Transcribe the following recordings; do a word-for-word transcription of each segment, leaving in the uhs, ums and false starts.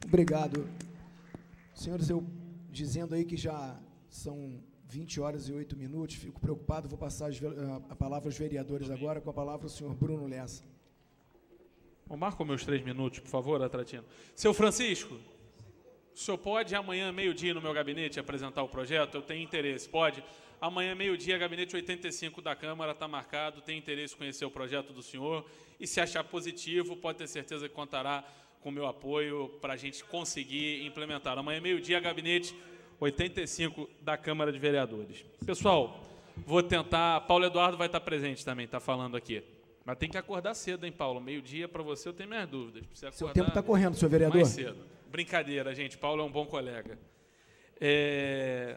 Obrigado. Senhores, eu dizendo aí que já são vinte horas e oito minutos, fico preocupado, vou passar a palavra aos vereadores agora, com a palavra o senhor Bruno Lessa. Bom, marca meus três minutos, por favor, Atratino. Seu Francisco, o senhor pode amanhã, meio-dia, no meu gabinete, apresentar o projeto? Eu tenho interesse, pode? Amanhã, meio-dia, gabinete oitenta e cinco da Câmara está marcado, tenho interesse em conhecer o projeto do senhor, e se achar positivo, pode ter certeza que contará com o meu apoio para a gente conseguir implementar. Amanhã, meio-dia, gabinete oitenta e cinco da Câmara de Vereadores. Pessoal, vou tentar... Paulo Eduardo vai estar presente também, está falando aqui. Mas tem que acordar cedo, hein, Paulo? Meio-dia, para você, eu tenho minhas dúvidas. Precisa Seu tempo está correndo, senhor vereador. Mais cedo. Brincadeira, gente. Paulo é um bom colega. É...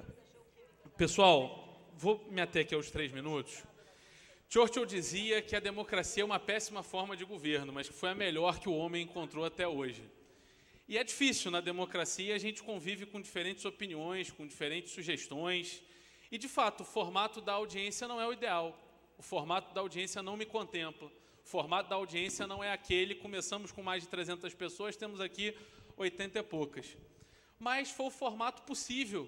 Pessoal, vou me ater aqui aos três minutos. Churchill dizia que a democracia é uma péssima forma de governo, mas que foi a melhor que o homem encontrou até hoje. E é difícil, na democracia, a gente convive com diferentes opiniões, com diferentes sugestões, e, de fato, o formato da audiência não é o ideal. O formato da audiência não me contempla. O formato da audiência não é aquele, começamos com mais de trezentas pessoas, temos aqui oitenta e poucas. Mas foi o formato possível,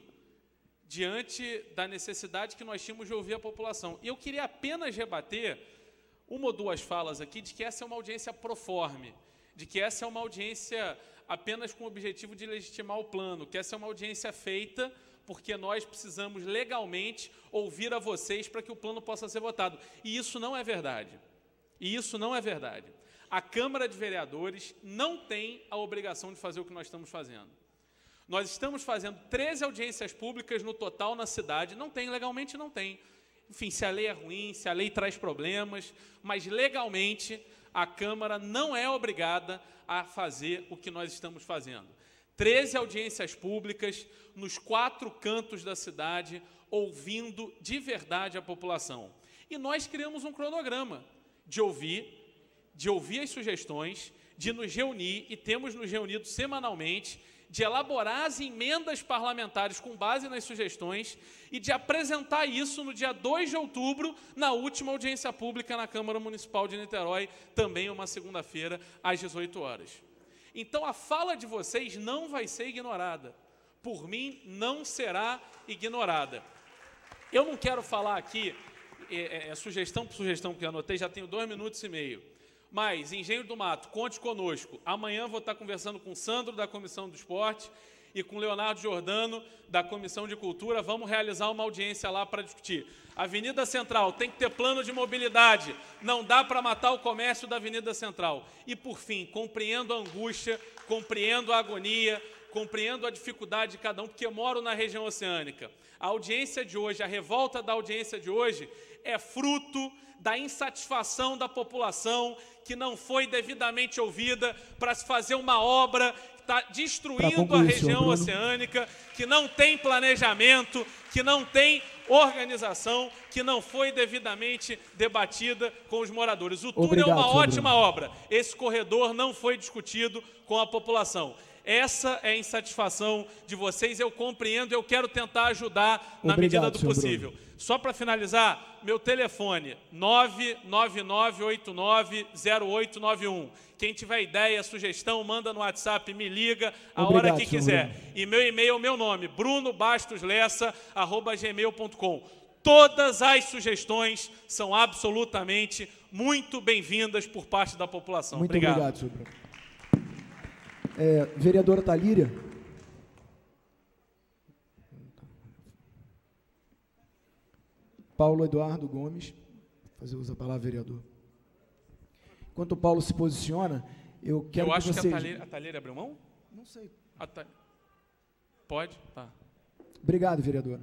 diante da necessidade que nós tínhamos de ouvir a população. E eu queria apenas rebater uma ou duas falas aqui de que essa é uma audiência proforme, de que essa é uma audiência apenas com o objetivo de legitimar o plano, que essa é uma audiência feita porque nós precisamos legalmente ouvir a vocês para que o plano possa ser votado. E isso não é verdade. E isso não é verdade. A Câmara de Vereadores não tem a obrigação de fazer o que nós estamos fazendo. Nós estamos fazendo treze audiências públicas no total na cidade. Não tem, legalmente não tem. Enfim, se a lei é ruim, se a lei traz problemas, mas legalmente a Câmara não é obrigada a fazer o que nós estamos fazendo. treze audiências públicas nos quatro cantos da cidade, ouvindo de verdade a população. E nós criamos um cronograma de ouvir, de ouvir as sugestões, de nos reunir, e temos nos reunido semanalmente, de elaborar as emendas parlamentares com base nas sugestões e de apresentar isso no dia dois de outubro, na última audiência pública na Câmara Municipal de Niterói, também uma segunda-feira, às dezoito horas. Então, a fala de vocês não vai ser ignorada. Por mim, não será ignorada. Eu não quero falar aqui, é, é, sugestão por sugestão que eu anotei, já tenho dois minutos e meio. Mas, Engenho do Mato, conte conosco. Amanhã vou estar conversando com o Sandro, da Comissão do Esporte, e com o Leonardo Giordano, da Comissão de Cultura. Vamos realizar uma audiência lá para discutir. Avenida Central tem que ter plano de mobilidade. Não dá para matar o comércio da Avenida Central. E, por fim, compreendo a angústia, compreendo a agonia, compreendo a dificuldade de cada um, porque eu moro na região oceânica. A audiência de hoje, a revolta da audiência de hoje, é fruto da insatisfação da população que não foi devidamente ouvida para se fazer uma obra que está destruindo concluir, a região oceânica, que não tem planejamento, que não tem organização, que não foi devidamente debatida com os moradores. O túnel Obrigado, é uma ótima Bruno. obra. Esse corredor não foi discutido com a população. Essa é a insatisfação de vocês, eu compreendo, eu quero tentar ajudar na Obrigado, medida do possível. Bruno. Só para finalizar, meu telefone, nove nove nove oito nove zero oito nove um. Quem tiver ideia, sugestão, manda no WhatsApp, me liga a Obrigado, hora que quiser. Bruno. E meu e-mail é o meu nome, bruno bastos lessa arroba gmail ponto com. Todas as sugestões são absolutamente muito bem-vindas por parte da população. Muito obrigado, obrigado senhor Bruno. É, vereadora Talíria. Paulo Eduardo Gomes. Fazer uso da palavra, vereador. Enquanto o Paulo se posiciona, eu quero eu acho que vocês... que a Talíria, a Talíria abriu mão? Não sei. A ta... Pode? Tá. Obrigado, vereadora.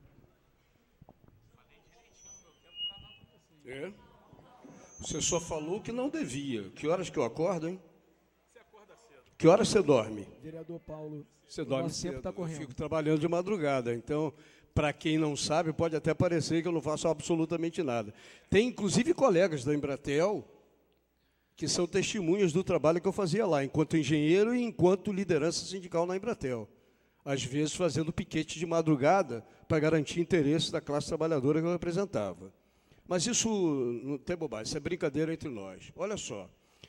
É. Você só falou que não devia. Que horas que eu acordo, hein? Que horas você dorme? Vereador Paulo, você dorme nosso tempo está correndo. Eu fico trabalhando de madrugada, então, para quem não sabe, pode até parecer que eu não faço absolutamente nada. Tem, inclusive, colegas da Embratel que são testemunhas do trabalho que eu fazia lá, enquanto engenheiro e enquanto liderança sindical na Embratel. Às vezes, fazendo piquete de madrugada para garantir interesses da classe trabalhadora que eu representava. Mas isso não tem bobagem, isso é brincadeira entre nós. Olha só.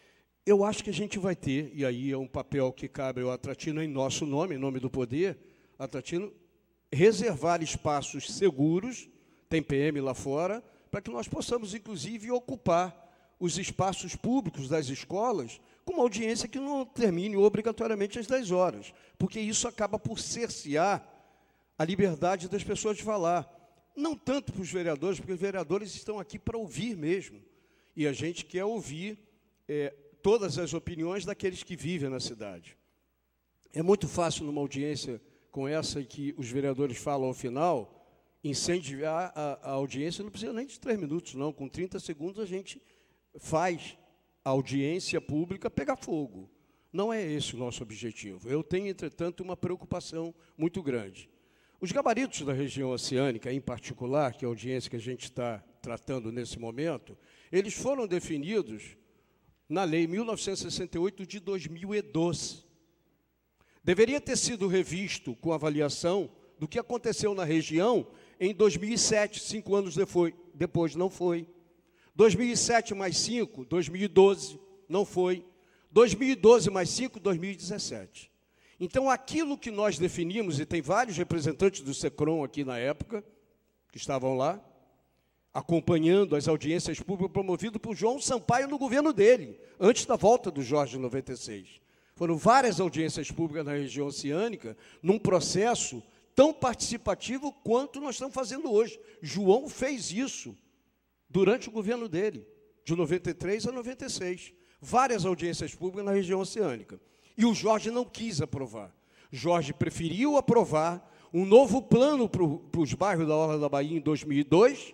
eu acho que a gente vai ter, e aí é um papel que cabe ao Atratino em nosso nome, em nome do poder, Atratino, reservar espaços seguros, tem P M lá fora, para que nós possamos, inclusive, ocupar os espaços públicos das escolas com uma audiência que não termine obrigatoriamente às dez horas, porque isso acaba por cercear a liberdade das pessoas de falar. Não tanto para os vereadores, porque os vereadores estão aqui para ouvir mesmo, e a gente quer ouvir é, todas as opiniões daqueles que vivem na cidade. É muito fácil, numa audiência com essa, que os vereadores falam ao final, incendiar a, a audiência, não precisa nem de três minutos, não. Com trinta segundos, a gente faz a audiência pública pegar fogo. Não é esse o nosso objetivo. Eu tenho, entretanto, uma preocupação muito grande. Os gabaritos da região oceânica, em particular, que é a audiência que a gente está tratando nesse momento, eles foram definidos na Lei mil novecentos e sessenta e oito de dois mil e doze. Deveria ter sido revisto com avaliação do que aconteceu na região em dois mil e sete, cinco anos depois, depois não foi. dois mil e sete mais cinco, dois mil e doze, não foi. dois mil e doze mais cinco, dois mil e dezessete. Então, aquilo que nós definimos, e tem vários representantes do SECROM aqui na época, que estavam lá, acompanhando as audiências públicas promovidas por João Sampaio no governo dele, antes da volta do Jorge em noventa e seis. Foram várias audiências públicas na região oceânica, num processo tão participativo quanto nós estamos fazendo hoje. João fez isso durante o governo dele, de noventa e três a noventa e seis. Várias audiências públicas na região oceânica. E o Jorge não quis aprovar. Jorge preferiu aprovar um novo plano para os bairros da Orla da Bahia em dois mil e dois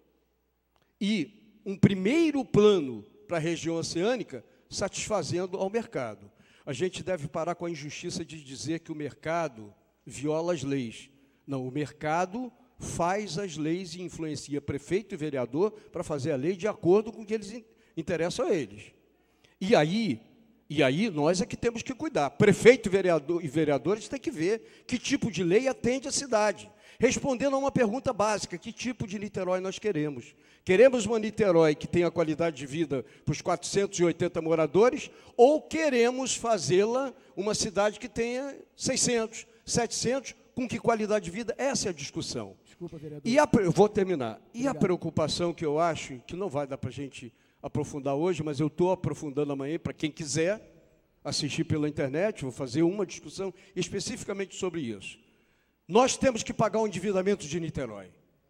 e um primeiro plano para a região oceânica satisfazendo ao mercado. A gente deve parar com a injustiça de dizer que o mercado viola as leis. Não, o mercado faz as leis e influencia prefeito e vereador para fazer a lei de acordo com o que eles interessam a eles. E aí, e aí nós é que temos que cuidar. Prefeito e, vereador, e vereadores têm que ver que tipo de lei atende a cidade. Respondendo a uma pergunta básica, que tipo de Niterói nós queremos? Queremos uma Niterói que tenha qualidade de vida para os quatrocentos e oitenta moradores, ou queremos fazê-la uma cidade que tenha seiscentos, setecentos, com que qualidade de vida? Essa é a discussão. Desculpa, vereador. E a, eu vou terminar. E Obrigado. A preocupação que eu acho, que não vai dar para a gente aprofundar hoje, mas eu estou aprofundando amanhã, para quem quiser assistir pela internet, vou fazer uma discussão especificamente sobre isso. Nós temos que pagar o endividamento de Niterói.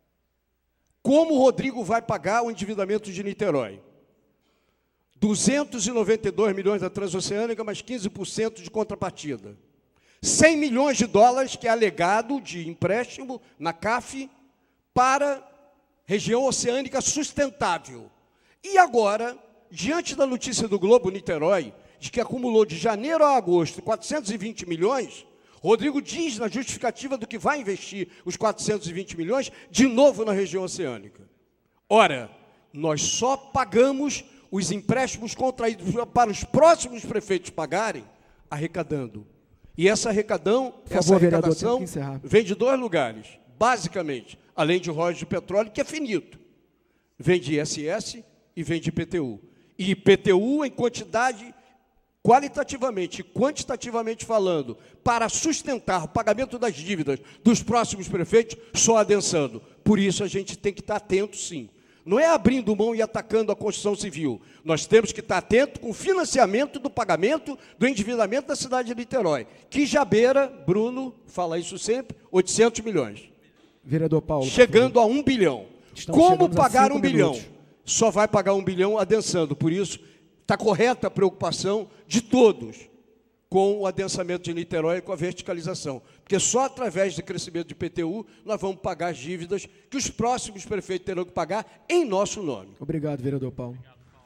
Como o Rodrigo vai pagar o endividamento de Niterói? duzentos e noventa e dois milhões da Transoceânica, mais quinze por cento de contrapartida. cem milhões de dólares, que é alegado de empréstimo na C A F para região oceânica sustentável. E agora, diante da notícia do Globo Niterói, de que acumulou de janeiro a agosto quatrocentos e vinte milhões, Rodrigo diz na justificativa do que vai investir os quatrocentos e vinte milhões, de novo na região oceânica. Ora, nós só pagamos os empréstimos contraídos para os próximos prefeitos pagarem, arrecadando. E essa arrecadão, Por essa favor, vereador, arrecadação tem que encerrar. vem de dois lugares, basicamente, além de royalties de petróleo, que é finito. Vem de I S S e vem de I P T U. E I P T U em quantidade, qualitativamente e quantitativamente falando, para sustentar o pagamento das dívidas dos próximos prefeitos, só adensando. Por isso a gente tem que estar atento, sim. Não é abrindo mão e atacando a Constituição Civil. Nós temos que estar atento com o financiamento do pagamento do endividamento da cidade de Niterói, que já beira, Bruno fala isso sempre, oitocentos milhões. Vereador Paulo. Chegando a um bilhão. Estamos Como chegando a pagar cinco um bilhão? minutos. Só vai pagar um bilhão adensando. Por isso, está correta a preocupação de todos com o adensamento de Niterói e com a verticalização. Porque só através do crescimento de I P T U nós vamos pagar as dívidas que os próximos prefeitos terão que pagar em nosso nome. Obrigado, vereador Paulo.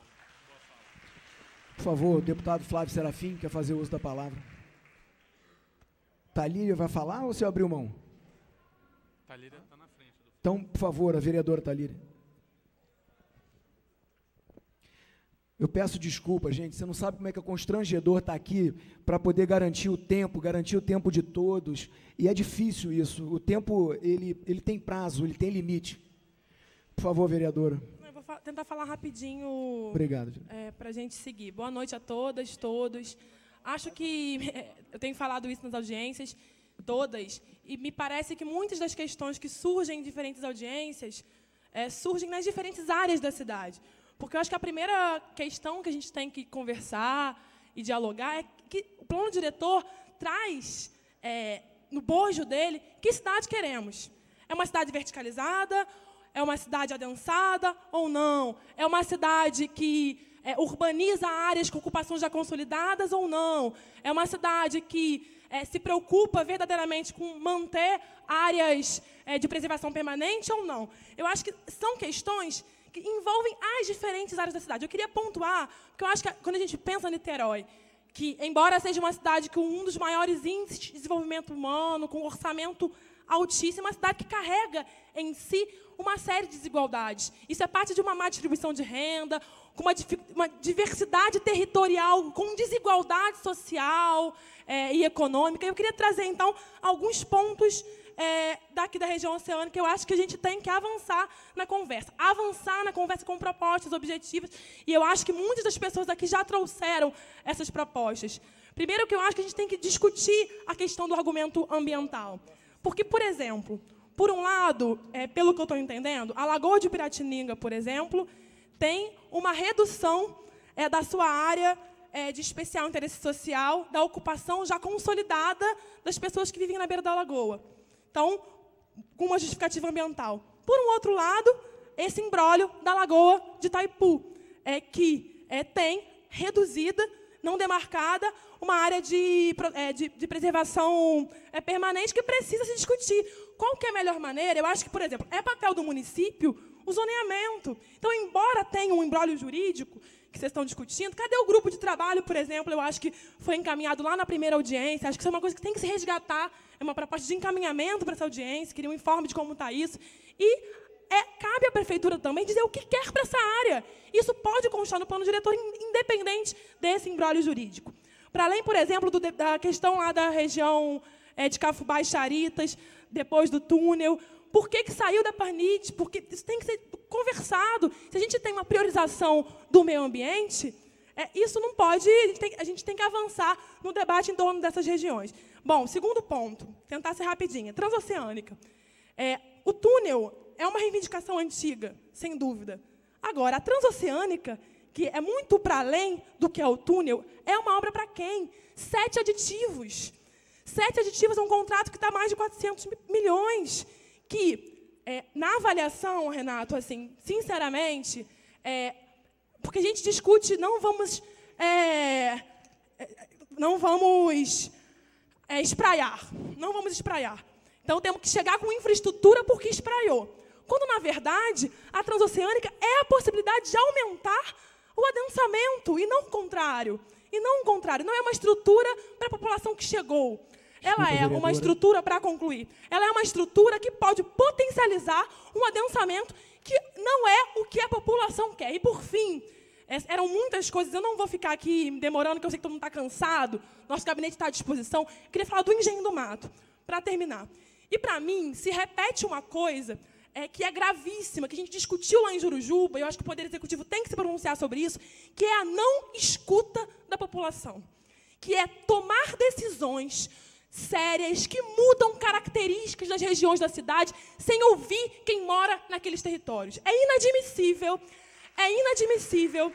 Por favor, o deputado Flávio Serafim quer fazer uso da palavra. Thalíria vai falar ou você abriu mão? Thalíria está na frente. Do... Então, por favor, a vereadora Thalíria. Eu peço desculpa, gente, você não sabe como é que é constrangedor estar aqui para poder garantir o tempo, garantir o tempo de todos, e é difícil isso, o tempo, ele, ele tem prazo, ele tem limite. Por favor, vereadora. Eu vou vou fa tentar falar rapidinho. Obrigado. É, para a gente seguir. Boa noite a todas, todos. Acho que eu tenho falado isso nas audiências, todas, e me parece que muitas das questões que surgem em diferentes audiências é, surgem nas diferentes áreas da cidade. Porque eu acho que a primeira questão que a gente tem que conversar e dialogar é que o plano diretor traz, é, no bojo dele, que cidade queremos. É uma cidade verticalizada? É uma cidade adensada ou não? É uma cidade que é, urbaniza áreas com ocupações já consolidadas ou não? É uma cidade que é, se preocupa verdadeiramente com manter áreas é, de preservação permanente ou não? Eu acho que são questões que envolvem as diferentes áreas da cidade. Eu queria pontuar, porque eu acho que quando a gente pensa em Niterói, que, embora seja uma cidade com um dos maiores índices de desenvolvimento humano, com um orçamento altíssimo, uma cidade que carrega em si uma série de desigualdades. Isso é parte de uma má distribuição de renda, com uma, uma diversidade territorial, com desigualdade social é, e econômica. Eu queria trazer, então, alguns pontos é, daqui da região oceânica que eu acho que a gente tem que avançar na conversa. Avançar na conversa com propostas objetivas, e eu acho que muitas das pessoas aqui já trouxeram essas propostas. Primeiro, que eu acho que a gente tem que discutir a questão do argumento ambiental. Porque, por exemplo, por um lado, é, pelo que eu estou entendendo, a Lagoa de Piratininga, por exemplo, tem uma redução é, da sua área é, de especial interesse social, da ocupação já consolidada das pessoas que vivem na beira da lagoa. Então, com uma justificativa ambiental. Por um outro lado, esse imbróglio da Lagoa de Itaipu, é, que é, tem reduzida, não demarcada, uma área de, de, de preservação é, permanente que precisa se discutir. Qual que é a melhor maneira? Eu acho que, por exemplo, é papel do município o zoneamento. Então, embora tenha um imbróglio jurídico que vocês estão discutindo, cadê o grupo de trabalho, por exemplo? Eu acho que foi encaminhado lá na primeira audiência, acho que isso é uma coisa que tem que se resgatar, é uma proposta de encaminhamento para essa audiência, queria um informe de como está isso. E é, cabe à prefeitura também dizer o que quer para essa área. Isso pode constar no plano diretor, independente desse imbróglio jurídico. Para além, por exemplo, do, da questão lá da região é, de Cafubá e Charitas, depois do túnel, por que, que saiu da Parnite? Porque isso tem que ser conversado. Se a gente tem uma priorização do meio ambiente, é, isso não pode, a gente, tem, a gente tem que avançar no debate em torno dessas regiões. Bom, segundo ponto, tentar ser rapidinha, transoceânica. É, o túnel é uma reivindicação antiga, sem dúvida. Agora, a transoceânica, que é muito para além do que é o túnel, é uma obra para quem? Sete aditivos. Sete aditivos é um contrato que dá mais de quatrocentos milhões. Que, é, na avaliação, Renato, assim, sinceramente, é, porque a gente discute, não vamos, é, não vamos é, espraiar, não vamos espraiar. Então, temos que chegar com infraestrutura porque espraiou. Quando, na verdade, a transoceânica é a possibilidade de aumentar o adensamento, e não o contrário. E não o contrário. Não é uma estrutura para a população que chegou. Ela é uma estrutura, para concluir, ela é uma estrutura que pode potencializar um adensamento que não é o que a população quer. E, por fim, eram muitas coisas, eu não vou ficar aqui demorando, que eu sei que todo mundo está cansado, nosso gabinete está à disposição. Eu queria falar do engenho do mato, para terminar. E, para mim, se repete uma coisa é, que é gravíssima, que a gente discutiu lá em Jurujuba, e eu acho que o Poder Executivo tem que se pronunciar sobre isso, que é a não escuta da população, que é tomar decisões sérias que mudam características das regiões da cidade sem ouvir quem mora naqueles territórios. É inadmissível, é inadmissível.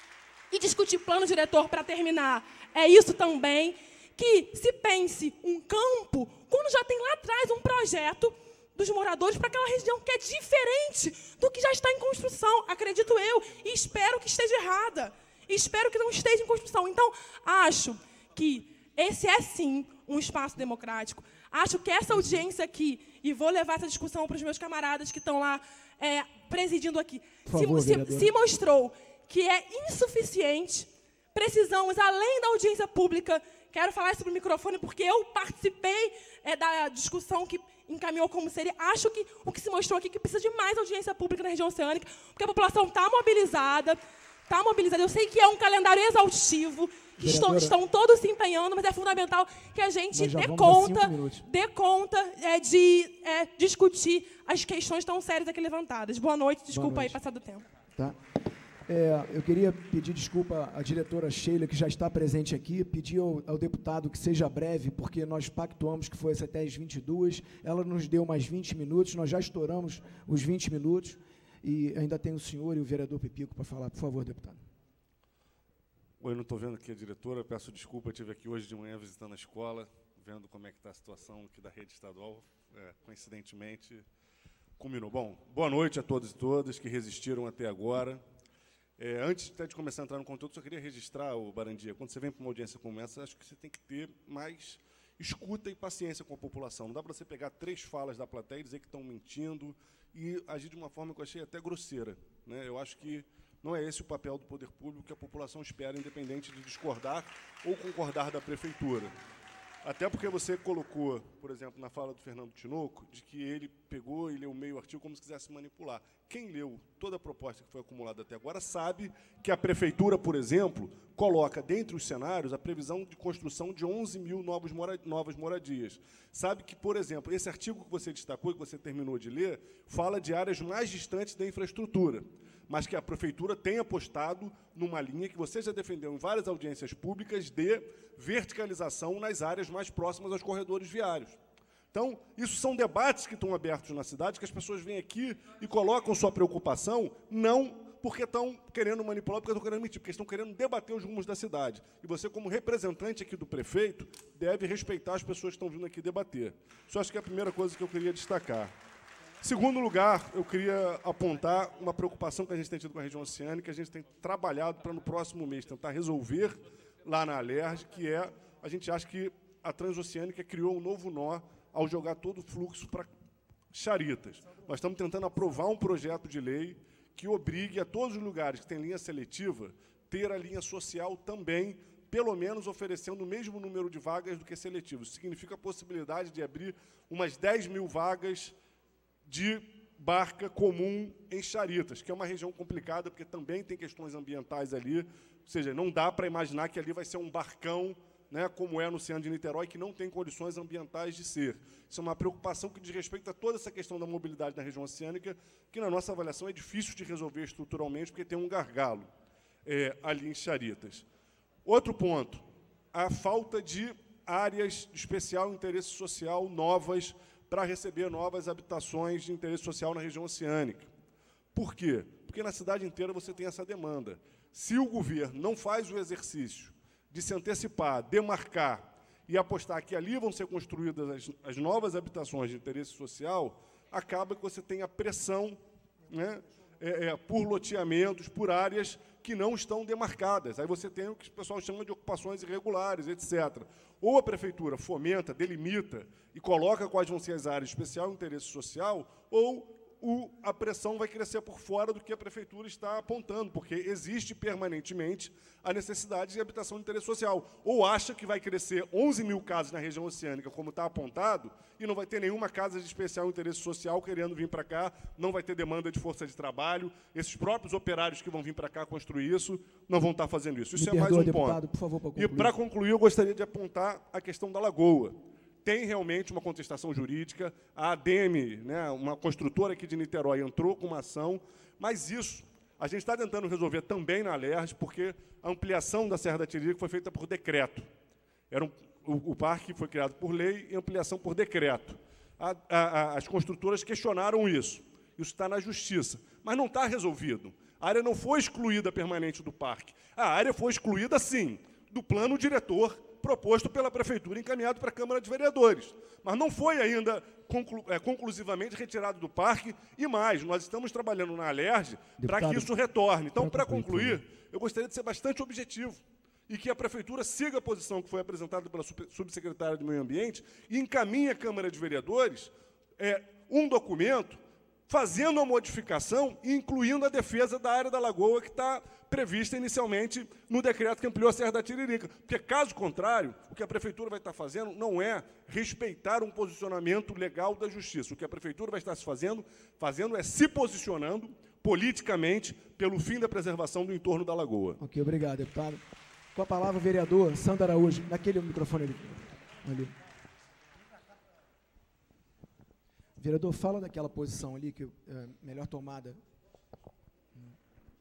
E discutir plano diretor, para terminar, é isso também, que se pense um campo quando já tem lá atrás um projeto dos moradores para aquela região que é diferente do que já está em construção, acredito eu, e espero que esteja errada, e espero que não esteja em construção. Então, acho que esse é, sim, um espaço democrático. Acho que essa audiência aqui, e vou levar essa discussão para os meus camaradas que estão lá é, presidindo aqui, favor, se, se, se mostrou que é insuficiente. Precisamos, além da audiência pública, quero falar isso para o microfone, porque eu participei é, da discussão que encaminhou como seria. Acho que o que se mostrou aqui é que precisa de mais audiência pública na região oceânica, porque a população está mobilizada, está mobilizada. Eu sei que é um calendário exaustivo, que estão, estão todos se empenhando, mas é fundamental que a gente dê conta, dê conta é, de é, discutir as questões tão sérias aqui levantadas. Boa noite, desculpa Boa noite. aí passar do tempo. Tá? É, eu queria pedir desculpa à diretora Sheila, que já está presente aqui, pedir ao, ao deputado que seja breve, porque nós pactuamos que fosse até as vinte e duas, ela nos deu mais vinte minutos, nós já estouramos os vinte minutos, e ainda tem o senhor e o vereador Pipico para falar. Por favor, deputado. Oi, não estou vendo aqui a diretora, peço desculpa, eu estive aqui hoje de manhã visitando a escola, vendo como é que está a situação aqui da rede estadual, é, coincidentemente, culminou. Bom, boa noite a todos e todas que resistiram até agora. É, antes até de começar a entrar no conteúdo, só queria registrar, o Barandia, quando você vem para uma audiência como essa, acho que você tem que ter mais escuta e paciência com a população. Não dá para você pegar três falas da plateia e dizer que estão mentindo e agir de uma forma que eu achei até grosseira, né? Eu acho que não é esse o papel do poder público que a população espera, independente de discordar ou concordar da prefeitura. Até porque você colocou, por exemplo, na fala do Fernando Tinoco, de que ele pegou e leu meio artigo como se quisesse manipular. Quem leu toda a proposta que foi acumulada até agora sabe que a prefeitura, por exemplo, coloca, dentre os cenários, a previsão de construção de onze mil novos mora- novas moradias. Sabe que, por exemplo, esse artigo que você destacou, que você terminou de ler, fala de áreas mais distantes da infraestrutura, mas que a prefeitura tem apostado numa linha que você já defendeu em várias audiências públicas de verticalização nas áreas mais próximas aos corredores viários. Então, isso são debates que estão abertos na cidade, que as pessoas vêm aqui e colocam sua preocupação, não porque estão querendo manipular, porque estão querendo mentir, porque estão querendo debater os rumos da cidade. E você, como representante aqui do prefeito, deve respeitar as pessoas que estão vindo aqui debater. Isso acho que é a primeira coisa que eu queria destacar. Segundo lugar, eu queria apontar uma preocupação que a gente tem tido com a região oceânica, que a gente tem trabalhado para, no próximo mês, tentar resolver lá na Alerj, que é, a gente acha que a Transoceânica criou um novo nó ao jogar todo o fluxo para Charitas. Nós estamos tentando aprovar um projeto de lei que obrigue a todos os lugares que têm linha seletiva ter a linha social também, pelo menos oferecendo o mesmo número de vagas do que seletivos. Isso significa a possibilidade de abrir umas dez mil vagas de barca comum em Charitas, que é uma região complicada, porque também tem questões ambientais ali, ou seja, não dá para imaginar que ali vai ser um barcão, né, como é no Oceano de Niterói, que não tem condições ambientais de ser. Isso é uma preocupação que diz respeito a toda essa questão da mobilidade na região oceânica, que, na nossa avaliação, é difícil de resolver estruturalmente, porque tem um gargalo é, ali em Charitas. Outro ponto, a falta de áreas de especial interesse social novas para receber novas habitações de interesse social na região oceânica. Por quê? Porque na cidade inteira você tem essa demanda. Se o governo não faz o exercício de se antecipar, demarcar e apostar que ali vão ser construídas as, as novas habitações de interesse social, acaba que você tem a pressão, né, é, é, por loteamentos, por áreas que não estão demarcadas. Aí você tem o que o pessoal chama de ocupações irregulares, etcétera. Ou a prefeitura fomenta, delimita e coloca quais vão ser as áreas de especial interesse social, ou o, a pressão vai crescer por fora do que a prefeitura está apontando, porque existe permanentemente a necessidade de habitação de interesse social. Ou acha que vai crescer onze mil casas na região oceânica, como está apontado, e não vai ter nenhuma casa de especial interesse social querendo vir para cá, não vai ter demanda de força de trabalho, esses próprios operários que vão vir para cá construir isso, não vão estar fazendo isso. Isso Me é mais perdoa, um deputado, ponto. por favor, para E, concluir. para concluir, eu gostaria de apontar a questão da Lagoa. Tem realmente uma contestação jurídica, a ADEME, né, uma construtora aqui de Niterói, entrou com uma ação, mas isso a gente está tentando resolver também na Alerj, porque a ampliação da Serra da Tiririca foi feita por decreto. Era um, o, o parque foi criado por lei e ampliação por decreto. A, a, a, as construtoras questionaram isso. Isso está na justiça, mas não está resolvido. A área não foi excluída permanente do parque. A área foi excluída, sim, do plano diretor proposto pela prefeitura, encaminhado para a Câmara de Vereadores. Mas não foi ainda conclu é, conclusivamente retirado do parque, e mais, nós estamos trabalhando na Alerj para que isso retorne. Então, para concluir, eu gostaria de ser bastante objetivo e que a prefeitura siga a posição que foi apresentada pela subsecretária de Meio Ambiente e encaminhe à Câmara de Vereadores é, um documento fazendo a modificação e incluindo a defesa da área da Lagoa, que está prevista inicialmente no decreto que ampliou a Serra da Tiririca. Porque, caso contrário, o que a prefeitura vai estar fazendo não é respeitar um posicionamento legal da justiça. O que a prefeitura vai estar se fazendo, fazendo é se posicionando politicamente pelo fim da preservação do entorno da Lagoa. Ok, obrigado, deputado. Com a palavra, o vereador Sandro Araújo. Naquele microfone ali. ali. Vereador, fala daquela posição ali, que é melhor tomada.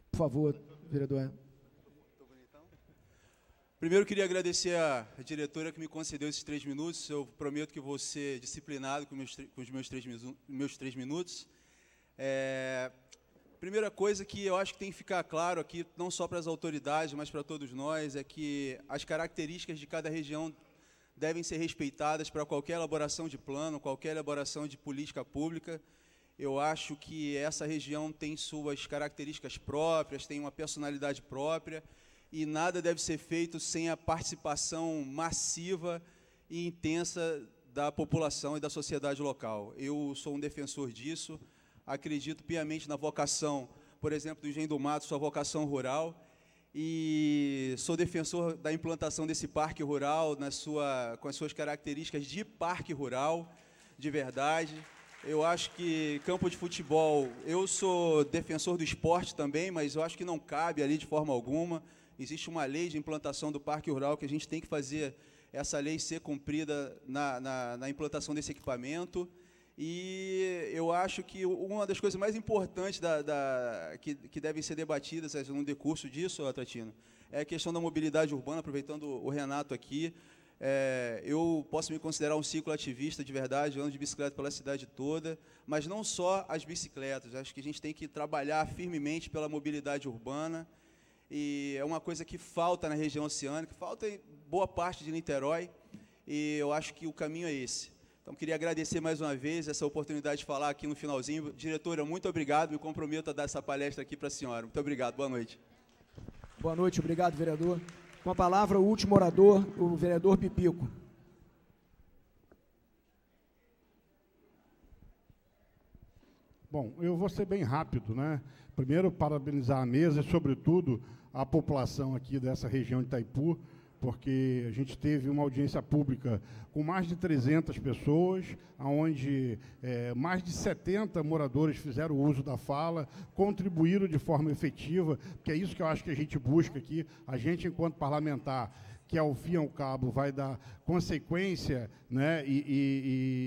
Por favor, vereador. Primeiro, eu queria agradecer a diretora que me concedeu esses três minutos. Eu prometo que vou ser disciplinado com, meus, com os meus três, meus três minutos. É, primeira coisa que eu acho que tem que ficar claro aqui, não só para as autoridades, mas para todos nós, é que as características de cada região devem ser respeitadas para qualquer elaboração de plano, qualquer elaboração de política pública. Eu acho que essa região tem suas características próprias, tem uma personalidade própria, e nada deve ser feito sem a participação massiva e intensa da população e da sociedade local. Eu sou um defensor disso, acredito piamente na vocação, por exemplo, do Engenho do Mato, sua vocação rural, e sou defensor da implantação desse parque rural na sua, com as suas características de parque rural, de verdade. Eu acho que campo de futebol, eu sou defensor do esporte também, mas eu acho que não cabe ali de forma alguma. Existe uma lei de implantação do parque rural que a gente tem que fazer essa lei ser cumprida na, na, na implantação desse equipamento. E eu acho que uma das coisas mais importantes da, da, que, que devem ser debatidas no decurso disso, Tratino, é a questão da mobilidade urbana, aproveitando o Renato aqui. É, eu posso me considerar um cicloativista de verdade, ando de bicicleta pela cidade toda, mas não só as bicicletas. Acho que a gente tem que trabalhar firmemente pela mobilidade urbana, e é uma coisa que falta na região oceânica, falta em boa parte de Niterói, e eu acho que o caminho é esse. Então, queria agradecer mais uma vez essa oportunidade de falar aqui no finalzinho. Diretora, muito obrigado, me comprometo a dar essa palestra aqui para a senhora. Muito obrigado, boa noite. Boa noite, obrigado, vereador. Com a palavra, o último orador, o vereador Pipico. Bom, eu vou ser bem rápido, né? Primeiro, parabenizar a mesa e, sobretudo, a população aqui dessa região de Itaipu, porque a gente teve uma audiência pública com mais de trezentas pessoas, onde é, mais de setenta moradores fizeram uso da fala, contribuíram de forma efetiva, que é isso que eu acho que a gente busca aqui, a gente, enquanto parlamentar, que ao fim e ao cabo vai dar consequência, né, e, e,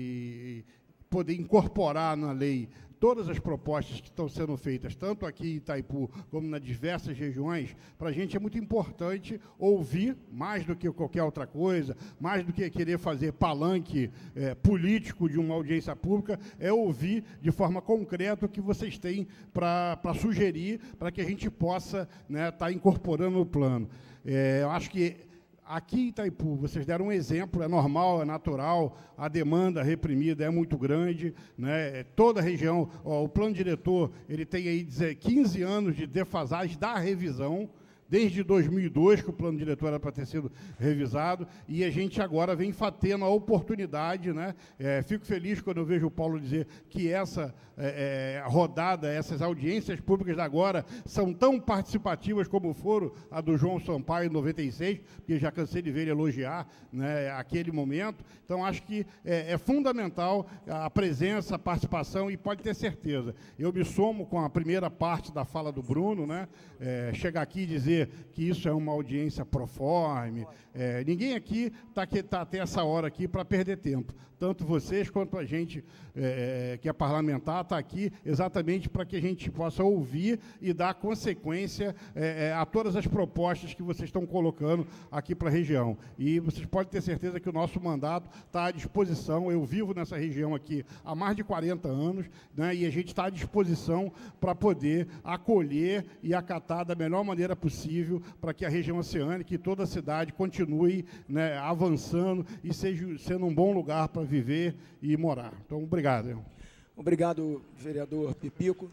e poder incorporar na lei todas as propostas que estão sendo feitas, tanto aqui em Itaipu como nas diversas regiões. Para a gente é muito importante ouvir, mais do que qualquer outra coisa, mais do que querer fazer palanque é, político de uma audiência pública, é ouvir de forma concreta o que vocês têm para sugerir, para que a gente possa estar, né, tá incorporando no plano. É, eu acho que aqui em Itaipu, vocês deram um exemplo, é normal, é natural, a demanda reprimida é muito grande, né? Toda a região, ó, o plano diretor, ele tem aí quinze anos de defasagem da revisão, desde dois mil e dois que o plano diretor era para ter sido revisado, e a gente agora vem tendo a oportunidade, né? É, fico feliz quando eu vejo o Paulo dizer que essa é, é, rodada, essas audiências públicas de agora são tão participativas como foram a do João Sampaio em noventa e seis, porque já cansei de ver ele elogiar, né, aquele momento. Então, acho que é, é fundamental a presença, a participação, e pode ter certeza. Eu me somo com a primeira parte da fala do Bruno, né? É, chegar aqui e dizer que isso é uma audiência proforme. É, ninguém aqui está tá até essa hora aqui para perder tempo. Tanto vocês quanto a gente é, que é parlamentar está aqui exatamente para que a gente possa ouvir e dar consequência é, a todas as propostas que vocês estão colocando aqui para a região. E vocês podem ter certeza que o nosso mandato está à disposição. Eu vivo nessa região aqui há mais de quarenta anos, né, e a gente está à disposição para poder acolher e acatar da melhor maneira possível para que a região oceânica e toda a cidade continue, né, avançando e seja sendo um bom lugar para viver e morar. Então, obrigado. Obrigado, vereador Pipico.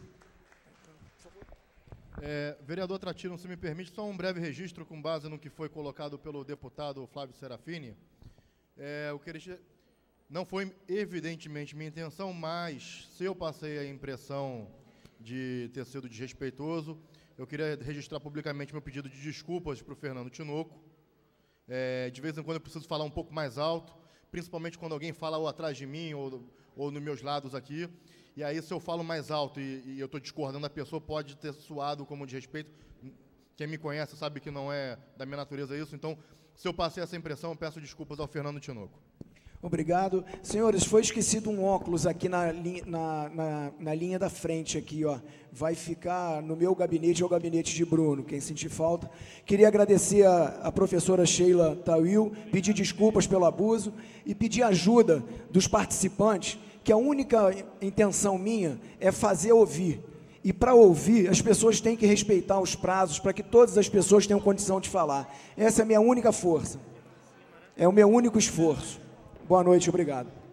É, vereador Tratino, se me permite, só um breve registro com base no que foi colocado pelo deputado Flávio Serafini. É, eu queria, não foi evidentemente minha intenção, mas se eu passei a impressão de ter sido desrespeitoso, eu queria registrar publicamente meu pedido de desculpas para o Fernando Tinoco. É, de vez em quando eu preciso falar um pouco mais alto, principalmente quando alguém fala ou atrás de mim ou, ou nos meus lados aqui. E aí, se eu falo mais alto e, e eu estou discordando, a pessoa pode ter soado como desrespeito. Quem me conhece sabe que não é da minha natureza isso. Então, se eu passei essa impressão, eu peço desculpas ao Fernando Tinoco. Obrigado. Senhores, foi esquecido um óculos aqui na, linha, na, na, na linha da frente aqui, ó. Vai ficar no meu gabinete, ou gabinete de Bruno, quem sentir falta. Queria agradecer a, a professora Sheila Tawil, pedir desculpas pelo abuso e pedir ajuda dos participantes, que a única intenção minha é fazer ouvir. E para ouvir, as pessoas têm que respeitar os prazos para que todas as pessoas tenham condição de falar. Essa é a minha única força. É o meu único esforço. Boa noite, obrigado.